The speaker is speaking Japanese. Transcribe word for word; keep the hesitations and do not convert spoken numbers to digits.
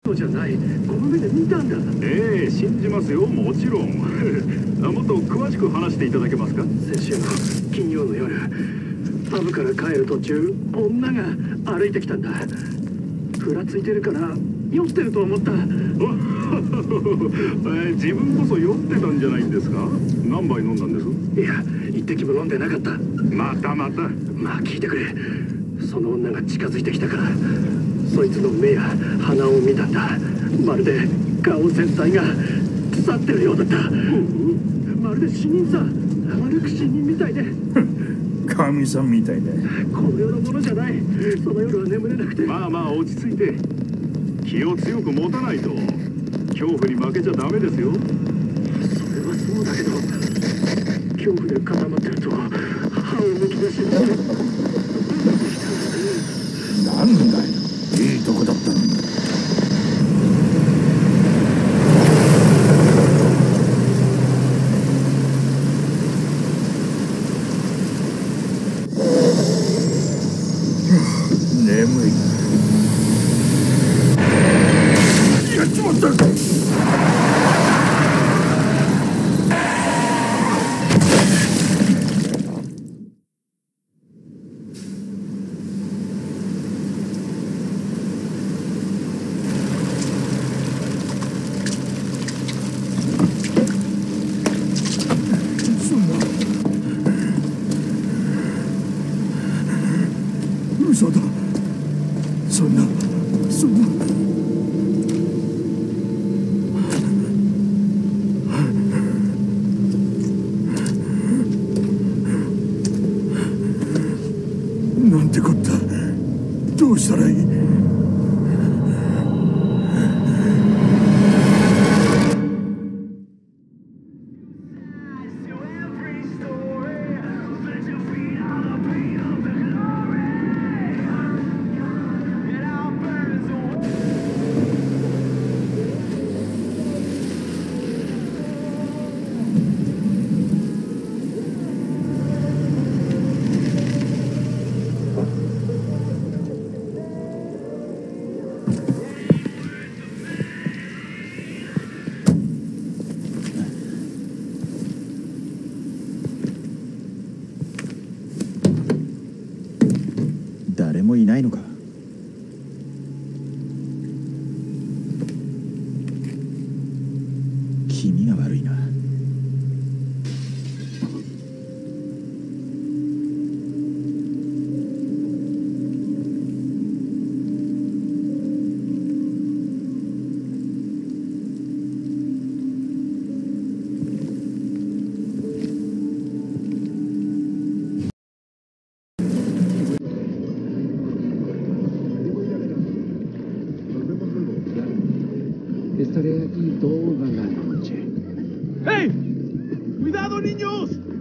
じゃない。この目で見たんだ。 ええ、信じますよ、もちろん。あ、もっと詳しく話していただけますか。 先週の金曜の夜、パブから帰る途中、女が歩いてきたんだ。ふらついてるから酔ってると思った。え自分こそ酔ってたんじゃないんですか。何杯飲んだんです。 いや、一滴も飲んでなかった。 またまた。 まあ聞いてくれ。その女が近づいてきたから、そいつの目や鼻を見たんだ。まるで顔全体が腐ってるようだった。まるで死人さ。歩く死人みたいで。 神さんみたいだ。 この世のものじゃない。その夜は眠れなくて。 まあまあ落ち着いて。気を強く持たないと恐怖に負けちゃダメですよ。 それはそうだけど、恐怖で固まってると歯をむき出し。 なんだよ、いいとこだったのに。眠い。やっちまった。嘘だ。そんなそんななんてこった。どうしたらいい。誰もいないのか。気味が悪いな。 Estaré aquí toda la noche. ¡Hey! ¡Cuidado, niños!